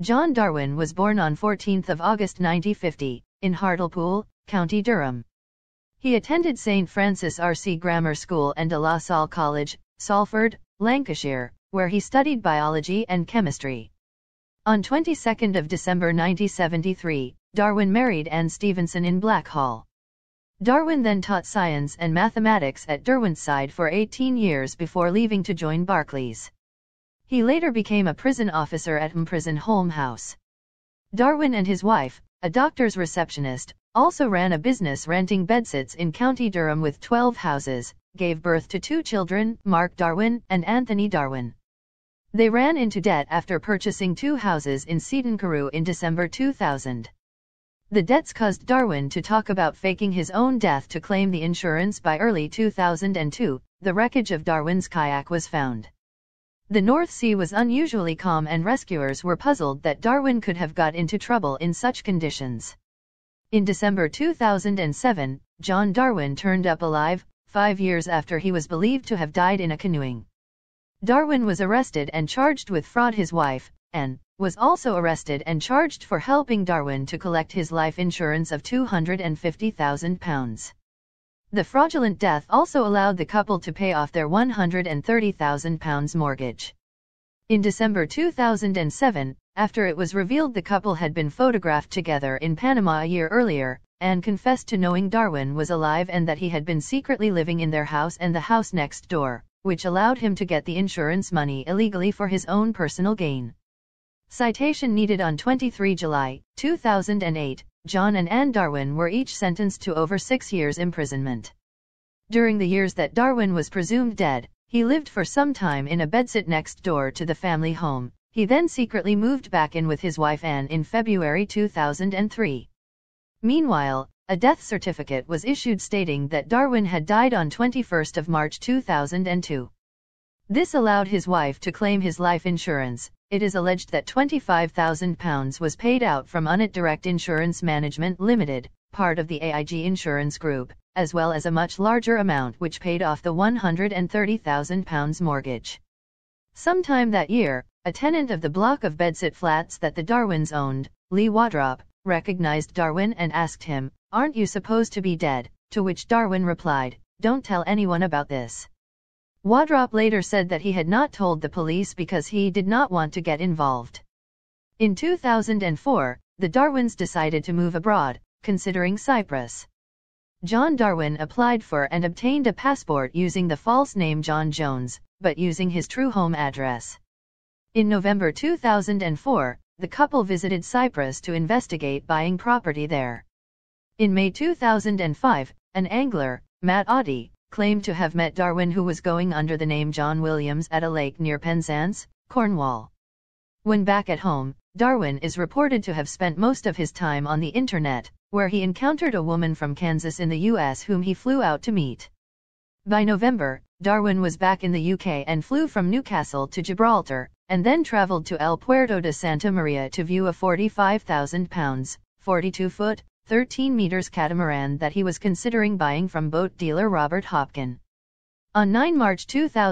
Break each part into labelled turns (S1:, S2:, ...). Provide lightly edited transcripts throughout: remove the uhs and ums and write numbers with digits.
S1: John Darwin was born on 14 August 1950, in Hartlepool, County Durham. He attended St. Francis R.C. Grammar School and De La Salle College, Salford, Lancashire, where he studied biology and chemistry. On 22 December 1973, Darwin married Anne Stevenson in Blackhall. Darwin then taught science and mathematics at Derwentsside for 18 years before leaving to join Barclays. He later became a prison officer at Prison Holme House. Darwin and his wife, a doctor's receptionist, also ran a business renting bedsits in County Durham with 12 houses, gave birth to 2 children, Mark Darwin and Anthony Darwin. They ran into debt after purchasing 2 houses in Seaton Carew in December 2000. The debts caused Darwin to talk about faking his own death to claim the insurance. By early 2002, the wreckage of Darwin's kayak was found. The North Sea was unusually calm and rescuers were puzzled that Darwin could have got into trouble in such conditions. In December 2007, John Darwin turned up alive, 5 years after he was believed to have died in a canoeing. Darwin was arrested and charged with fraud. His wife, Anne, was also arrested and charged for helping Darwin to collect his life insurance of £250,000. The fraudulent death also allowed the couple to pay off their £130,000 mortgage. In December 2007, after it was revealed the couple had been photographed together in Panama a year earlier, Anne confessed to knowing Darwin was alive and that he had been secretly living in their house and the house next door, which allowed him to get the insurance money illegally for his own personal gain. Citation needed. On 23 July 2008, John and Anne Darwin were each sentenced to over 6 years imprisonment. During the years that Darwin was presumed dead, he lived for some time in a bedsit next door to the family home. He then secretly moved back in with his wife Anne in February 2003. Meanwhile, a death certificate was issued stating that Darwin had died on 21 March 2002. This allowed his wife to claim his life insurance. It is alleged that £25,000 was paid out from Unit Direct Insurance Management Limited, part of the AIG Insurance Group, as well as a much larger amount which paid off the £130,000 mortgage. Sometime that year, a tenant of the block of bedsit flats that the Darwins owned, Lee Wadrop, recognized Darwin and asked him, "Aren't you supposed to be dead?" To which Darwin replied, "Don't tell anyone about this." Wadrop later said that he had not told the police because he did not want to get involved. In 2004, the Darwins decided to move abroad, considering Cyprus. John Darwin applied for and obtained a passport using the false name John Jones, but using his true home address. In November 2004, the couple visited Cyprus to investigate buying property there. In May 2005, an angler, Matt Oddie, claimed to have met Darwin, who was going under the name John Williams, at a lake near Penzance, Cornwall. When back at home, Darwin is reported to have spent most of his time on the internet, where he encountered a woman from Kansas in the US whom he flew out to meet. By November, Darwin was back in the UK and flew from Newcastle to Gibraltar, and then traveled to El Puerto de Santa Maria to view a £45,000, 42-foot, 13 meters catamaran that he was considering buying from boat dealer Robert Hopkin. On 9 March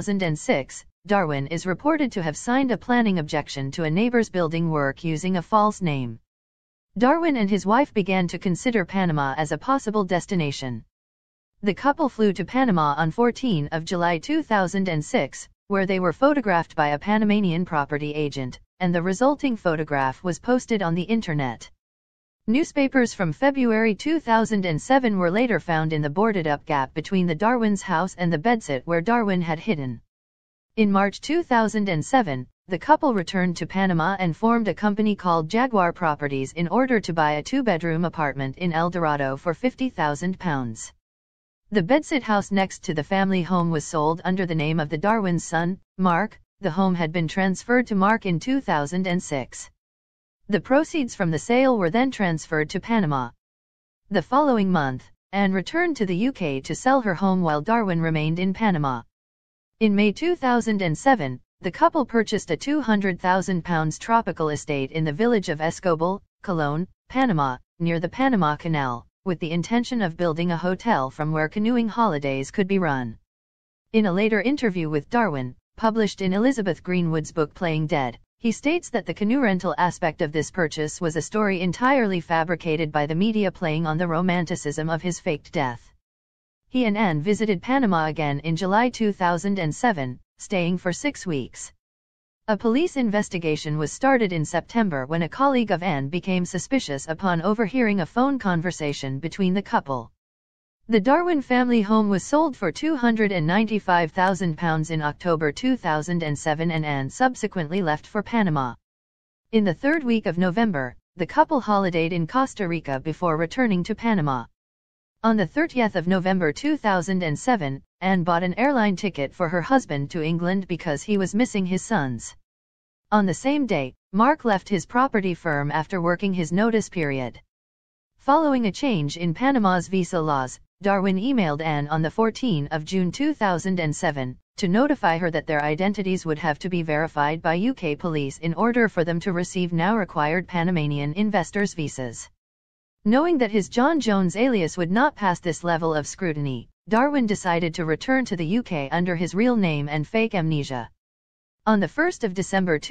S1: 2006, Darwin is reported to have signed a planning objection to a neighbor's building work using a false name. Darwin and his wife began to consider Panama as a possible destination. The couple flew to Panama on 14 July 2006, where they were photographed by a Panamanian property agent, and the resulting photograph was posted on the internet. Newspapers from February 2007 were later found in the boarded-up gap between the Darwins' house and the bedsit where Darwin had hidden. In March 2007, the couple returned to Panama and formed a company called Jaguar Properties in order to buy a 2-bedroom apartment in El Dorado for £50,000. The bedsit house next to the family home was sold under the name of the Darwins' son, Mark. The home had been transferred to Mark in 2006. The proceeds from the sale were then transferred to Panama. The following month, Anne returned to the UK to sell her home while Darwin remained in Panama. In May 2007, the couple purchased a £200,000 tropical estate in the village of Escobal, Colón, Panama, near the Panama Canal, with the intention of building a hotel from where canoeing holidays could be run. In a later interview with Darwin, published in Elizabeth Greenwood's book Playing Dead, He states that the canoe rental aspect of this purchase was a story entirely fabricated by the media playing on the romanticism of his faked death. He and Anne visited Panama again in July 2007, staying for 6 weeks. A police investigation was started in September when a colleague of Anne became suspicious upon overhearing a phone conversation between the couple. The Darwin family home was sold for £295,000 in October 2007 and Anne subsequently left for Panama. In the third week of November, the couple holidayed in Costa Rica before returning to Panama. On the 30th of November 2007, Anne bought an airline ticket for her husband to England because he was missing his sons. On the same day, Mark left his property firm after working his notice period. Following a change in Panama's visa laws, Darwin emailed Anne on the 14th of June 2007 to notify her that their identities would have to be verified by UK police in order for them to receive now required Panamanian investors' visas. Knowing that his John Jones alias would not pass this level of scrutiny, Darwin decided to return to the UK under his real name and fake amnesia. On the 1st of December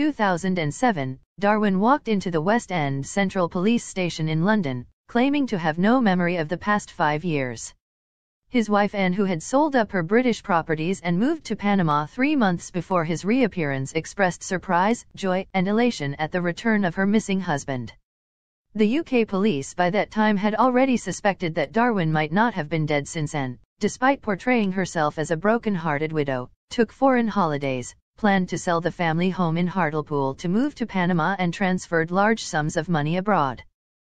S1: 2007, Darwin walked into the West End Central Police Station in London, claiming to have no memory of the past 5 years. His wife Anne, who had sold up her British properties and moved to Panama 3 months before his reappearance, expressed surprise, joy, and elation at the return of her missing husband. The UK police by that time had already suspected that Darwin might not have been dead since Anne, despite portraying herself as a broken-hearted widow, took foreign holidays, planned to sell the family home in Hartlepool to move to Panama and transferred large sums of money abroad.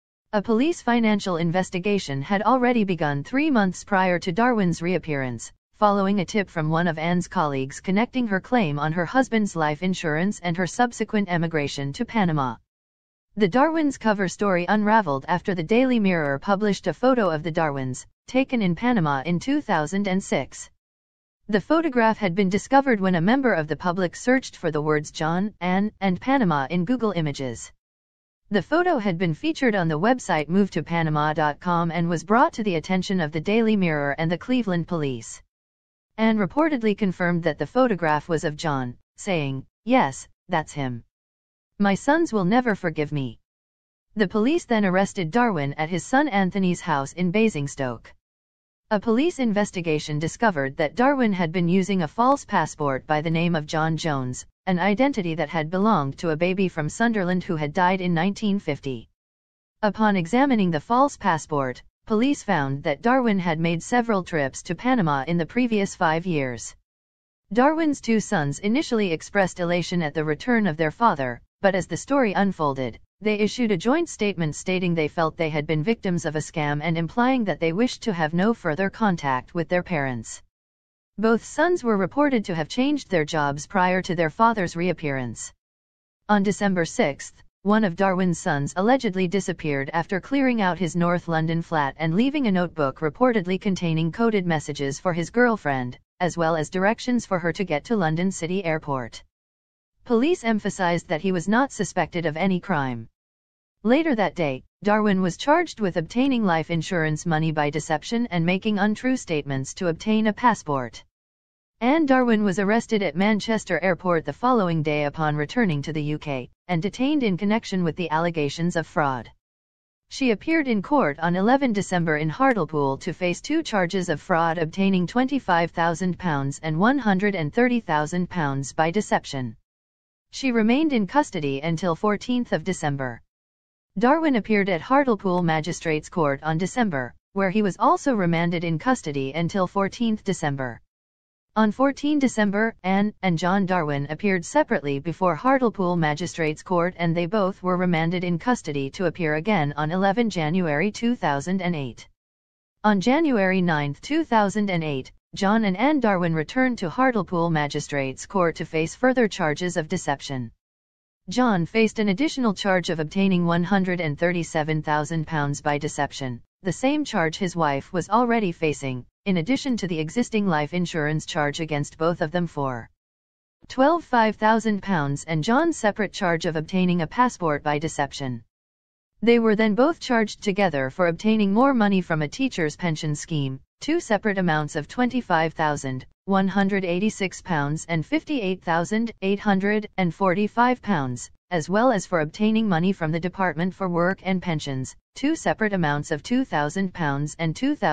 S1: A police financial investigation had already begun 3 months prior to Darwin's reappearance, following a tip from one of Anne's colleagues connecting her claim on her husband's life insurance and her subsequent emigration to Panama. The Darwins cover story unraveled after the Daily Mirror published a photo of the Darwins, taken in Panama in 2006. The photograph had been discovered when a member of the public searched for the words John, Anne, and Panama in Google Images. The photo had been featured on the website movetopanama.com and was brought to the attention of the Daily Mirror and the Cleveland police. Anne reportedly confirmed that the photograph was of John, saying, "Yes, that's him. My sons will never forgive me." The police then arrested Darwin at his son Anthony's house in Basingstoke. A police investigation discovered that Darwin had been using a false passport by the name of John Jones, an identity that had belonged to a baby from Sunderland who had died in 1950. Upon examining the false passport, police found that Darwin had made several trips to Panama in the previous 5 years. Darwin's 2 sons initially expressed elation at the return of their father, but as the story unfolded, they issued a joint statement stating they felt they had been victims of a scam and implying that they wished to have no further contact with their parents. Both sons were reported to have changed their jobs prior to their father's reappearance. On December 6, one of Darwin's sons allegedly disappeared after clearing out his North London flat and leaving a notebook reportedly containing coded messages for his girlfriend, as well as directions for her to get to London City Airport. Police emphasized that he was not suspected of any crime. Later that day, Darwin was charged with obtaining life insurance money by deception and making untrue statements to obtain a passport. Anne Darwin was arrested at Manchester Airport the following day upon returning to the UK, and detained in connection with the allegations of fraud. She appeared in court on 11 December in Hartlepool to face 2 charges of fraud, obtaining £25,000 and £130,000 by deception. She remained in custody until 14th of December. Darwin appeared at Hartlepool Magistrates Court on December, where he was also remanded in custody until 14th December. On 14 December, Anne and John Darwin appeared separately before Hartlepool Magistrates Court and they both were remanded in custody to appear again on 11 January 2008. On January 9, 2008, John and Anne Darwin returned to Hartlepool Magistrates Court to face further charges of deception. John faced an additional charge of obtaining £137,000 by deception, the same charge his wife was already facing, in addition to the existing life insurance charge against both of them for £12,500 and John's separate charge of obtaining a passport by deception. They were then both charged together for obtaining more money from a teacher's pension scheme, 2 separate amounts of £25,186 and £58,845, as well as for obtaining money from the Department for Work and Pensions, 2 separate amounts of £2,000 and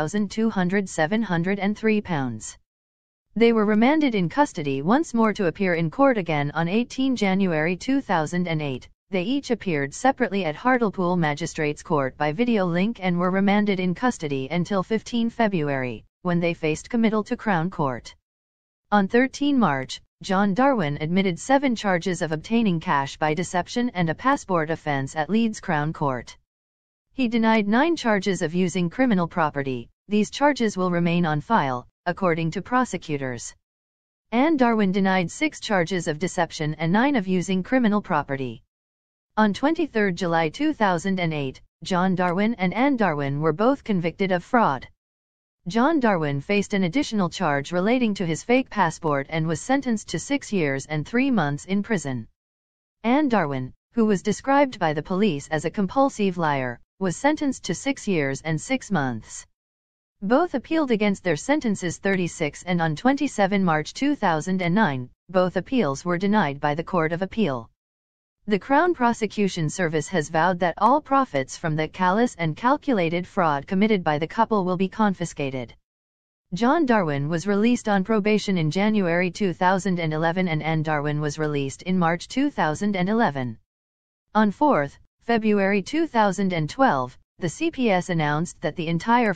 S1: £2,703. They were remanded in custody once more to appear in court again on 18 January 2008. They each appeared separately at Hartlepool Magistrates Court by video link and were remanded in custody until 15 February, when they faced committal to Crown Court. On 13 March, John Darwin admitted 7 charges of obtaining cash by deception and a passport offence at Leeds Crown Court. He denied 9 charges of using criminal property. These charges will remain on file, according to prosecutors. Anne Darwin denied 6 charges of deception and 9 of using criminal property. On 23 July 2008, John Darwin and Anne Darwin were both convicted of fraud. John Darwin faced an additional charge relating to his fake passport and was sentenced to 6 years and 3 months in prison. Anne Darwin, who was described by the police as a compulsive liar, was sentenced to 6 years and 6 months. Both appealed against their sentences 36 and on 27 March 2009, both appeals were denied by the Court of Appeal. The Crown Prosecution Service has vowed that all profits from the callous and calculated fraud committed by the couple will be confiscated. John Darwin was released on probation in January 2011 and Anne Darwin was released in March 2011. On 4 February 2012, the CPS announced that the entire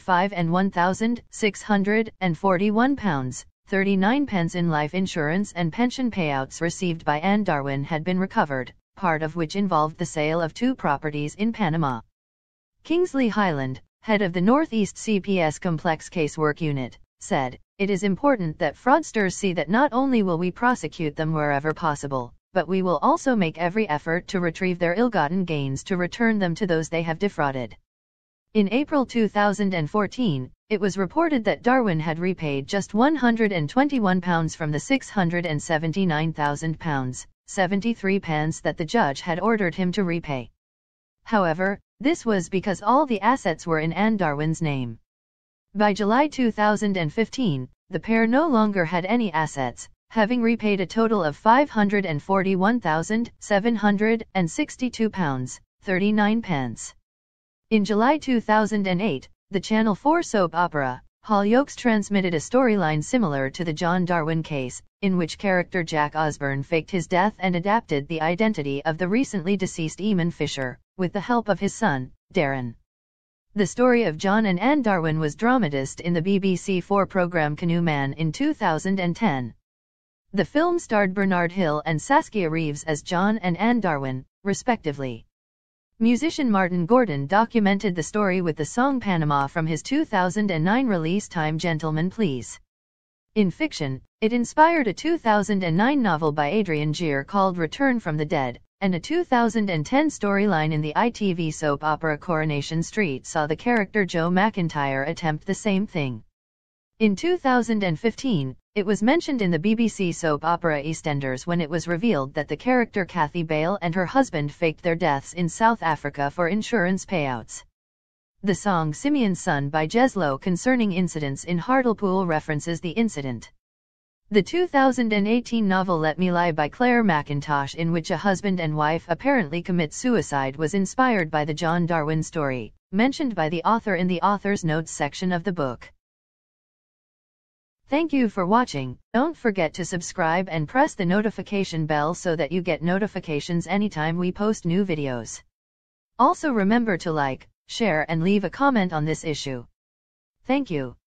S1: £5,1,641.39 in life insurance and pension payouts received by Anne Darwin had been recovered, part of which involved the sale of 2 properties in Panama. Kingsley Highland, head of the Northeast CPS Complex Casework Unit, said, "It is important that fraudsters see that not only will we prosecute them wherever possible, but we will also make every effort to retrieve their ill-gotten gains to return them to those they have defrauded." In April 2014, it was reported that Darwin had repaid just £121 from the £679,000, 73 pence that the judge had ordered him to repay. However, this was because all the assets were in Anne Darwin's name. By July 2015, the pair no longer had any assets, having repaid a total of £541,762, 39 pence. In July 2008, the Channel 4 soap opera, Hollyoaks transmitted a storyline similar to the John Darwin case, in which character Jack Osborne faked his death and adapted the identity of the recently deceased Eamon Fisher, with the help of his son, Darren. The Story of John and Anne Darwin was dramatized in the BBC 4 programme Canoe Man in 2010. The film starred Bernard Hill and Saskia Reeves as John and Anne Darwin, respectively. Musician Martin Gordon documented the story with the song Panama from his 2009 release Time Gentlemen Please. In fiction, it inspired a 2009 novel by Adrian Gere called Return from the Dead, and a 2010 storyline in the ITV soap opera Coronation Street saw the character Joe McIntyre attempt the same thing. In 2015, it was mentioned in the BBC soap opera EastEnders when it was revealed that the character Kathy Bale and her husband faked their deaths in South Africa for insurance payouts. The song Simeon's Son by Jeslo concerning incidents in Hartlepool references the incident. The 2018 novel Let Me Lie by Claire McIntosh, in which a husband and wife apparently commit suicide, was inspired by the John Darwin story, mentioned by the author in the author's notes section of the book. Thank you for watching. Don't forget to subscribe and press the notification bell so that you get notifications anytime we post new videos. Also remember to like, share and leave a comment on this issue. Thank you.